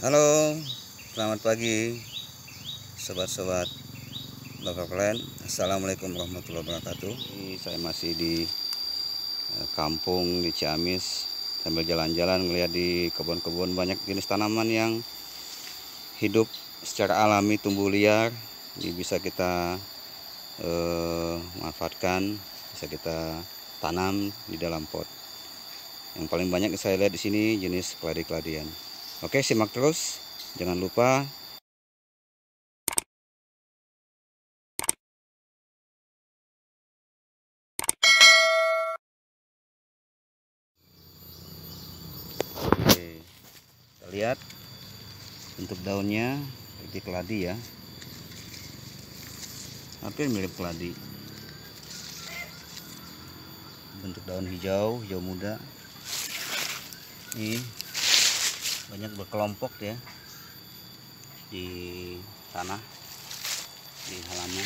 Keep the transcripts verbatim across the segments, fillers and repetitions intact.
Halo, selamat pagi sobat-sobat Lover Plan. Assalamualaikum warahmatullahi wabarakatuh. Ini saya masih di kampung di Ciamis, sambil jalan-jalan ngeliat di kebun-kebun banyak jenis tanaman yang hidup secara alami, tumbuh liar. Ini bisa kita eh, manfaatkan, bisa kita tanam di dalam pot. Yang paling banyak saya lihat di sini jenis keladi-keladian. Oke, simak terus. Jangan lupa Oke, kita lihat bentuk daunnya seperti keladi ya, hampir mirip keladi. Bentuk daun hijau, hijau muda. Ini banyak berkelompok ya di tanah, di halaman.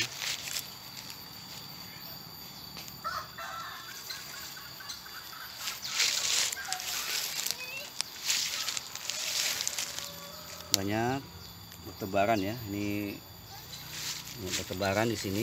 Banyak bertebaran ya. Ini, ini bertebaran di sini.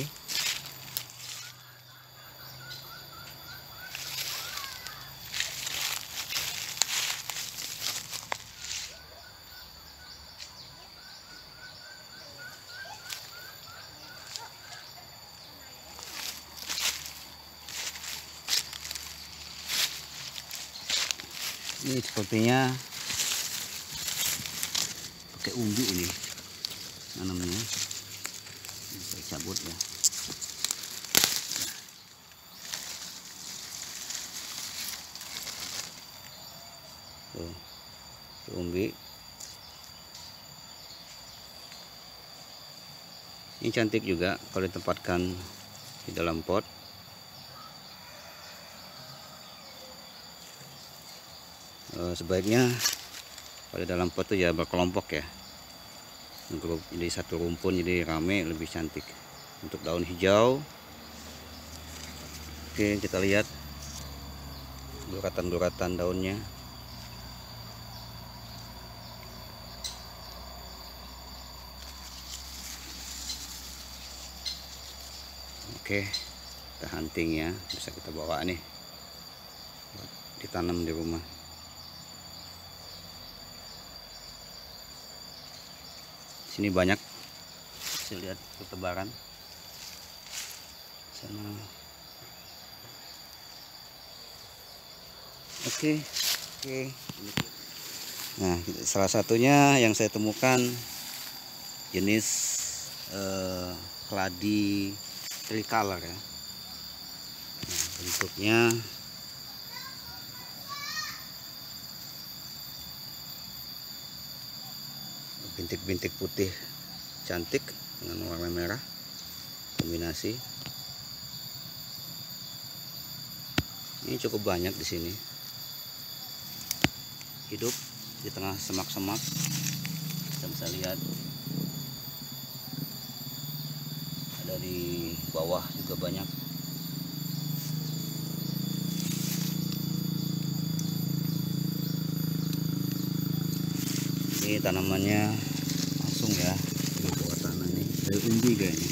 Ini sepertinya pakai umbi ini, apa namanya? Saya cabut ya. Tuh, tuh umbi. Ini cantik juga kalau ditempatkan di dalam pot. Sebaiknya pada dalam pot itu ya berkelompok ya, grup jadi satu rumpun, jadi rame, lebih cantik. Untuk daun hijau, oke, kita lihat guratan-guratan daunnya. Oke, kita hunting ya, bisa kita bawa nih ditanam di rumah. Sini banyak, saya lihat bertebaran sana. Oke, oke. Nah, salah satunya yang saya temukan jenis eh, keladi tricolor ya. Nah, bentuknya bintik-bintik putih cantik dengan warna merah kombinasi. Ini cukup banyak di sini, hidup di tengah semak-semak. Kita bisa lihat ada di bawah juga banyak. Ini tanamannya langsung ya di bawah tanah nih, dari umbi kayaknya.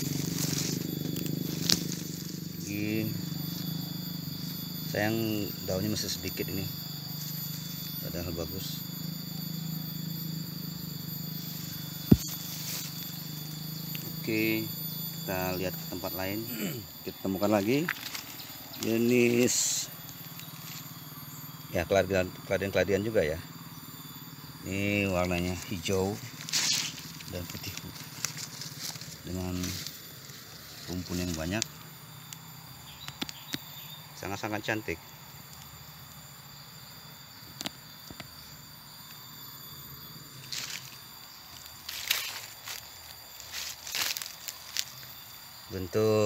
Ini sayang daunnya masih sedikit ini, padahal bagus. Oke, kita lihat ke tempat lain. Kita temukan lagi jenis ya keladian-keladian juga ya. Ini warnanya hijau dan putih dengan rumpun yang banyak, sangat-sangat cantik. Bentuk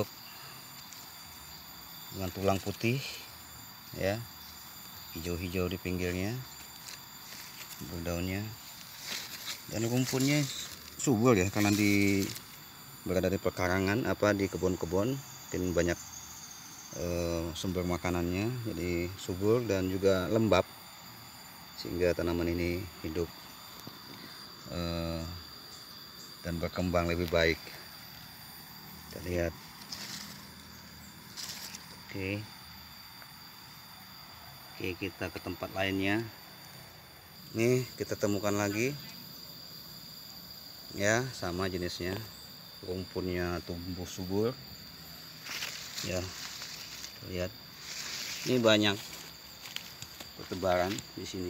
dengan tulang putih ya, hijau-hijau di pinggirnya, daunnya, dan rumpunnya subur ya, karena di berada di pekarangan apa di kebun-kebun, mungkin banyak eh, sumber makanannya, jadi subur dan juga lembab sehingga tanaman ini hidup. eh, dan berkembang lebih baik. Kita lihat. Oke. Oke, kita ke tempat lainnya. Nih, kita temukan lagi. Ya, sama jenisnya. Rumputnya tumbuh subur. Ya. Lihat. Ini banyak bertebaran di sini.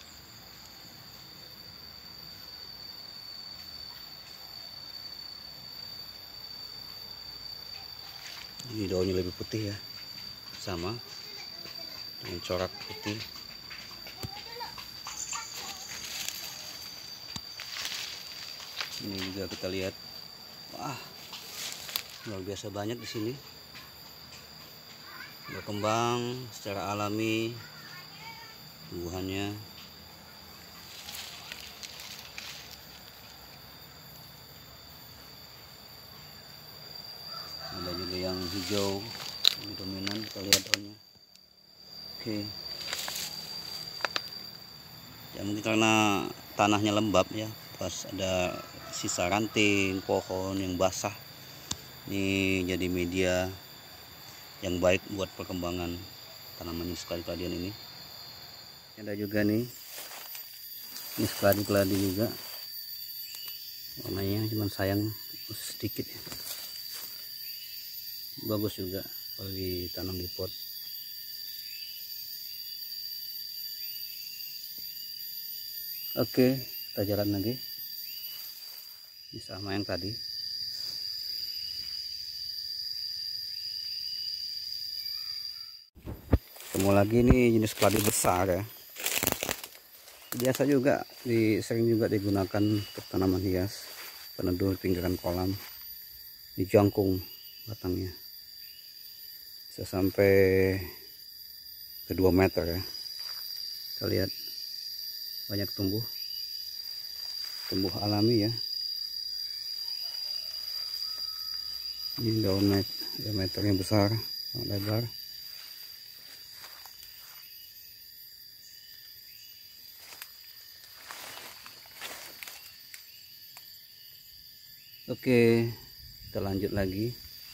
Ini daunnya lebih putih ya, sama dengan corak putih. Ini juga kita lihat, wah, luar biasa banyak di sini. Berkembang secara alami tumbuhannya. Ada juga yang hijau, ini dominan, kita lihat daunnya. Oke. Ya mungkin karena tanahnya lembab ya, pas ada sisa ranting pohon yang basah. Ini jadi media yang baik buat perkembangan tanaman jenis keladi ini. Ada juga nih, ini keladi-keladi juga. Warnanya cuman sayang sedikit ya. Bagus juga kalau ditanam di pot. Oke, kita jalan lagi. Ini sama yang tadi. Ketemu lagi nih jenis keladi besar ya. Biasa juga, di, sering juga digunakan untuk tanaman hias, peneduh pinggiran kolam. Di jangkung batangnya. Bisa sampai ke dua meter ya. Kita lihat banyak tumbuh tumbuh alami ya. Ini daun diameternya besar, lebar. Oke, kita lanjut lagi.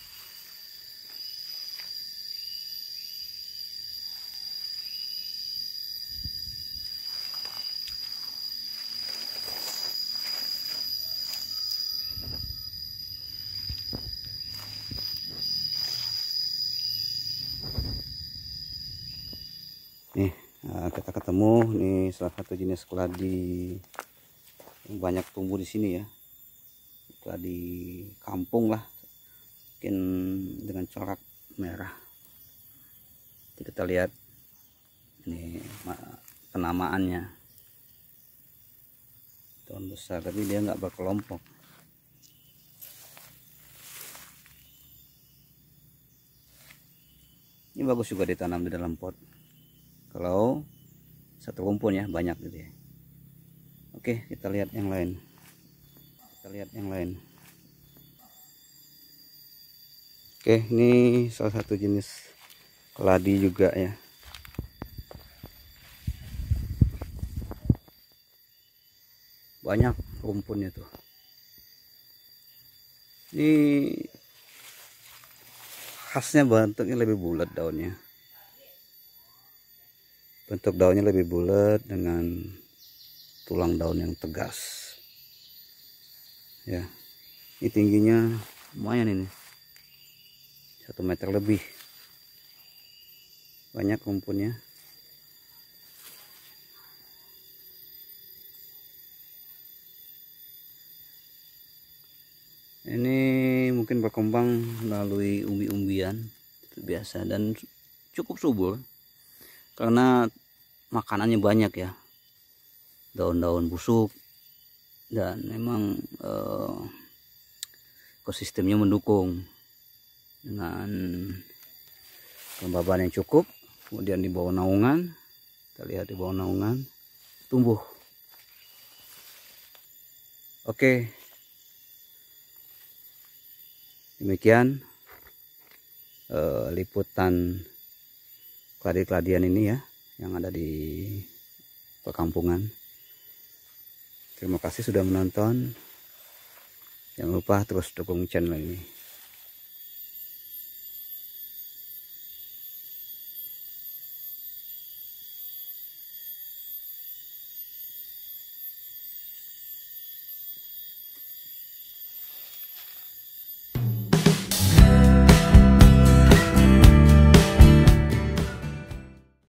Nih, nah kita ketemu nih salah satu jenis keladi yang banyak tumbuh di sini ya. Keladi kampung lah, mungkin dengan corak merah. Jadi kita lihat ini penamaannya, daun besar tapi dia nggak berkelompok. Ini bagus juga ditanam di dalam pot. Kalau satu rumpun ya banyak gitu ya. Oke, kita lihat yang lain. Kita lihat yang lain. Oke, ini salah satu jenis keladi juga ya. Banyak rumputnya tuh. Ini khasnya bentuknya lebih bulat daunnya. Bentuk daunnya lebih bulat dengan tulang daun yang tegas. Ya, ini tingginya lumayan ini, satu meter lebih. Banyak rumputnya. Ini mungkin berkembang melalui umbi-umbian biasa dan cukup subur karena makanannya banyak ya, daun-daun busuk, dan memang eh, ekosistemnya mendukung dengan kelembaban yang cukup. Kemudian di bawah naungan, kita lihat di bawah naungan tumbuh. Oke, demikian eh, liputan keladi-keladian ini ya yang ada di perkampungan. Terima kasih sudah menonton. Jangan lupa terus dukung channel ini.